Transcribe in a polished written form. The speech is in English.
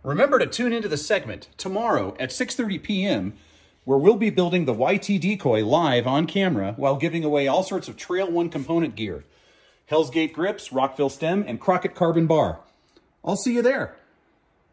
Remember to tune into the segment tomorrow at 6:30 p.m. where we'll be building the YT Decoy live on camera while giving away all sorts of TrailOne component gear. Hell's Gate grips, Rockville stem, and Crockett Carbon bar. I'll see you there.